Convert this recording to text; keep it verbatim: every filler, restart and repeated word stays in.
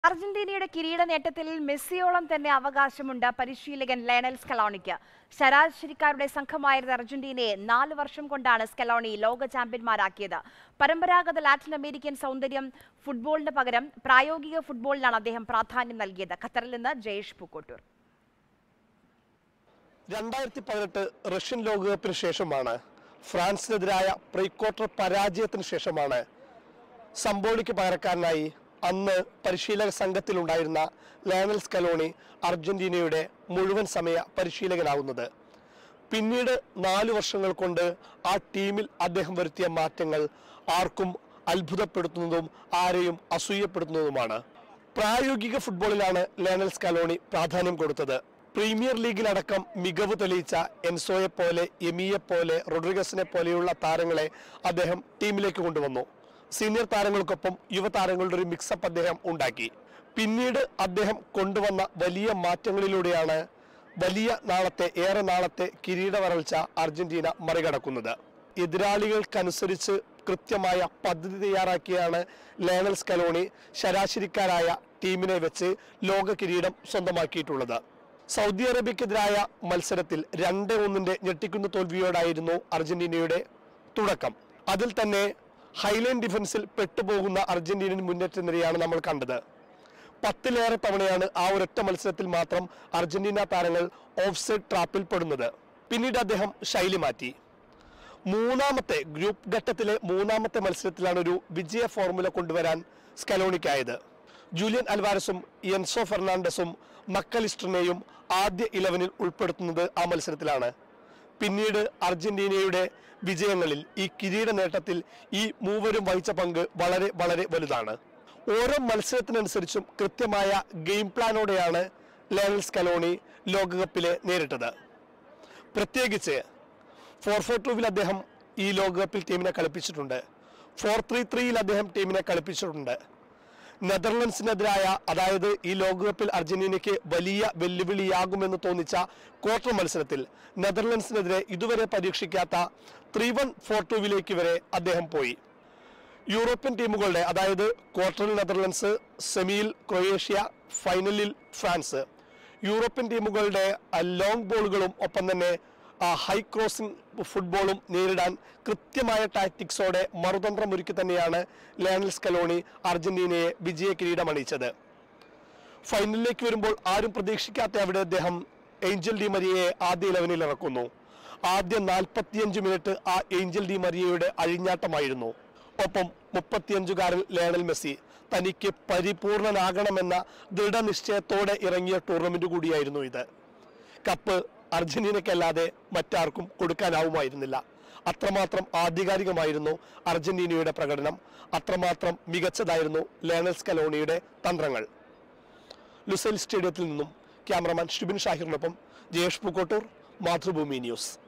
അർജന്റീനയുടെ കിരീട നേട്ടത്തിൽ മെസ്സിയോളം തന്നെ അവകാശമുണ്ട് പരിശീലകൻ ലയണൽ സ്കലോണിക്ക്. ശരാശരിക്കാരുടെ സംഘമായിരുന്ന അർജന്റീനയെ നാല് വർഷം കൊണ്ടാണ് സ്കലോണി ലോക ചാമ്പ്യന്മാരാക്കിയത്. പരമ്പരാഗത ലാറ്റിൻ അമേരിക്കൻ സൗന്ദര്യം ഫുട്ബോളിന് പകരം പ്രായോഗിക ഫുട്ബോളിനാണ് അദ്ദേഹം പ്രാധാന്യം നൽകിയത്. ഖത്തറിൽ നിന്ന് ജയേഷ് പൂക്കോട്ടൂർ. രണ്ടായിരത്തി പതിനെട്ട് റഷ്യൻ ലോകകപ്പിന് ശേഷമാണ്, ഫ്രാൻസിനെതിരായ പ്രീ ക്വാർട്ടർ പരാജയത്തിന് ശേഷമാണ് സംബോളിക്ക് പകരക്കാരനായി അന്ന് പരിശീലക സംഘത്തിലുണ്ടായിരുന്ന ലയണൽ സ്കലോണി അർജന്റീനയുടെ മുഴുവൻ സമയ പരിശീലകനാവുന്നത്. പിന്നീട് നാലു വർഷങ്ങൾ കൊണ്ട് ആ ടീമിൽ അദ്ദേഹം വരുത്തിയ മാറ്റങ്ങൾ ആർക്കും അത്ഭുതപ്പെടുത്തുന്നതും ആരെയും അസൂയപ്പെടുത്തുന്നതുമാണ്. പ്രായോഗിക ഫുട്ബോളിലാണ് ലയണൽ സ്കലോണി പ്രാധാന്യം കൊടുത്തത്. പ്രീമിയർ ലീഗിലടക്കം മികവ് തെളിയിച്ച എൻസോയെ പോലെ, എമിയെ പോലെ, റോഡ്രിഗസിനെ പോലെയുള്ള താരങ്ങളെ അദ്ദേഹം ടീമിലേക്ക് കൊണ്ടുവന്നു. സീനിയർ താരങ്ങൾക്കൊപ്പം യുവതാരങ്ങളുടെ ഒരു മിക്സപ്പ് അദ്ദേഹം ഉണ്ടാക്കി. പിന്നീട് അദ്ദേഹം കൊണ്ടുവന്ന വലിയ മാറ്റങ്ങളിലൂടെയാണ് വലിയ നാളത്തെ ഏറെ നാളത്തെ കിരീട വരൾച്ച അർജന്റീന മറികടക്കുന്നത്. എതിരാളികൾക്കനുസരിച്ച് കൃത്യമായ പദ്ധതി തയ്യാറാക്കിയാണ് ലയണൽ സ്കലോണി ശരാശരിക്കാരായ ടീമിനെ വെച്ച് ലോക കിരീടം സ്വന്തമാക്കിയിട്ടുള്ളത്. സൗദി അറേബ്യക്കെതിരായ മത്സരത്തിൽ രണ്ട് ഒന്നിന്റെ ഞെട്ടിക്കുന്ന തോൽവിയോടായിരുന്നു അർജന്റീനയുടെ തുടക്കം. അതിൽ തന്നെ ഹൈലൈൻ ഡിഫൻസിൽ പെട്ടുപോകുന്ന അർജന്റീനൻ മുന്നേറ്റ നിരയാണ് നമ്മൾ കണ്ടത്. പത്തിലേറെ തവണയാണ് ആ ഒരൊറ്റ മത്സരത്തിൽ മാത്രം അർജന്റീന താരങ്ങൾ ഓഫ് സൈഡ് ട്രാപ്പിൽ പെടുന്നത്. പിന്നീട് അദ്ദേഹം ശൈലി മാറ്റി. മൂന്നാമത്തെ ഗ്രൂപ്പ് ഘട്ടത്തിലെ മൂന്നാമത്തെ മത്സരത്തിലാണ് ഒരു വിജയ ഫോർമുല കൊണ്ടുവരാൻ സ്കലോണിക്കായത്. ജൂലിയൻ അൽവാരസും എൻസോ ഫെർണാണ്ടസും മക്കലിസ്റ്ററിനെയും ആദ്യ ഇലവനിൽ ഉൾപ്പെടുത്തുന്നത് ആ മത്സരത്തിലാണ്. പിന്നീട് അർജന്റീനയുടെ വിജയങ്ങളിൽ, ഈ കിരീട നേട്ടത്തിൽ ഈ മൂവരും വഹിച്ച പങ്ക് വളരെ വളരെ വലുതാണ്. ഓരോ മത്സരത്തിനനുസരിച്ചും കൃത്യമായ ഗെയിം പ്ലാനോടെയാണ് ലയണൽ സ്കലോണി ലോകകപ്പിലെ നേരിട്ടത്. പ്രത്യേകിച്ച് ഫോർ ഫോർ ടൂവിൽ അദ്ദേഹം ഈ ലോകകപ്പിൽ ടീമിനെ കളിപ്പിച്ചിട്ടുണ്ട്. ഫോർ ത്രീ ത്രീയിൽ അദ്ദേഹം ടീമിനെ കളിപ്പിച്ചിട്ടുണ്ട്. നെതർലൻഡ്സിനെതിരായ, അതായത് ഈ ലോകകപ്പിൽ അർജന്റീനയ്ക്ക് വലിയ വെല്ലുവിളിയാകുമെന്ന് തോന്നിച്ച ക്വാർട്ടർ മത്സരത്തിൽ നെതർലൻഡ്സിനെതിരെ ഇതുവരെ പരീക്ഷിക്കാത്ത ത്രീ വൺ ഫോർ ടൂവിലേക്ക് വരെ അദ്ദേഹം പോയി. യൂറോപ്യൻ ടീമുകളുടെ, അതായത് ക്വാർട്ടറിൽ നെതർലൻഡ്സ്, സെമിയിൽ ക്രൊയേഷ്യ, ഫൈനലിൽ ഫ്രാൻസ്, യൂറോപ്യൻ ടീമുകളുടെ ലോങ് ബോളുകളും ഒപ്പം തന്നെ ഹൈ ക്രോസിംഗ് ഫുട്ബോളും നേരിടാൻ കൃത്യമായ ടാക്ടിക്സോടെ മറുതന്ത്രമൊരുക്കി തന്നെയാണ് ലയണൽ സ്കലോണി അർജന്റീനയെ വിജയ കിരീടമണിയിച്ചത്. ഫൈനലിലേക്ക് വരുമ്പോൾ ആരും പ്രതീക്ഷിക്കാത്ത അവിടെ അദ്ദേഹം ഏഞ്ചൽ ഡി മരിയയെ ആദ്യ ഇലവനിൽ ഇറക്കുന്നു. ആദ്യ നാൽപ്പത്തിയഞ്ച് മിനിറ്റ് ആ ഏഞ്ചൽ ഡി മരിയയുടെ അഴിഞ്ഞാട്ടമായിരുന്നു. ഒപ്പം മുപ്പത്തിയഞ്ചുകാരൻ ലയണൽ മെസ്സി തനിക്ക് പരിപൂർണനാകണമെന്ന ദൃഢനിശ്ചയത്തോടെ ഇറങ്ങിയ ടൂർണമെന്റ് കൂടിയായിരുന്നു ഇത്. കപ്പ് അർജന്റീനയ്ക്കല്ലാതെ മറ്റാർക്കും കൊടുക്കാനാവുമായിരുന്നില്ല. അത്രമാത്രം ആധികാരികമായിരുന്നു അർജന്റീനയുടെ പ്രകടനം. അത്രമാത്രം മികച്ചതായിരുന്നു ലയണൽ സ്കലോണിയുടെ തന്ത്രങ്ങൾ. ലുസൈൽ സ്റ്റേഡിയത്തിൽ നിന്നും ക്യാമറമാൻ ഷിബിൻ ഷാഹിറിനൊപ്പം ജയേഷ് പൂക്കോട്ടൂർ, മാതൃഭൂമി ന്യൂസ്.